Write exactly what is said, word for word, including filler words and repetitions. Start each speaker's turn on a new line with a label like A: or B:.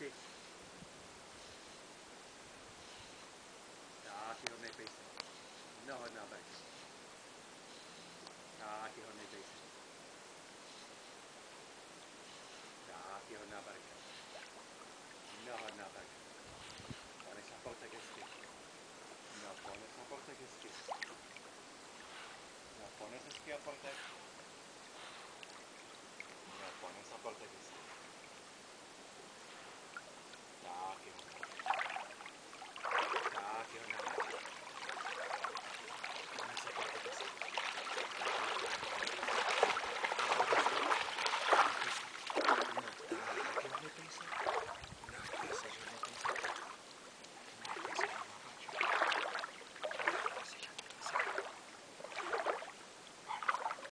A: hezky. Taky hodnej pejsek. No hodná barka. Taky hodnej pejsek. Taky hodná barka. No hodná barka. Pones a portek hezky. No pones a portek hezky. No pones hezky a portek.